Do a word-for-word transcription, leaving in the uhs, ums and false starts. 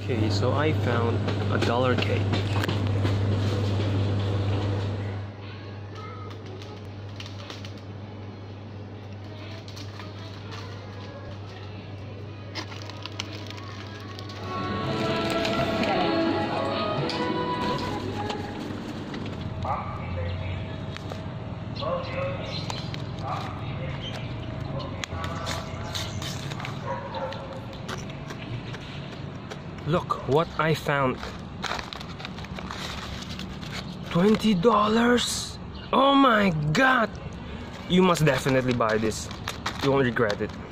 Okay, so I found a dollar cake. Look what I found. twenty dollars? Oh my god! You must definitely buy this. You won't regret it.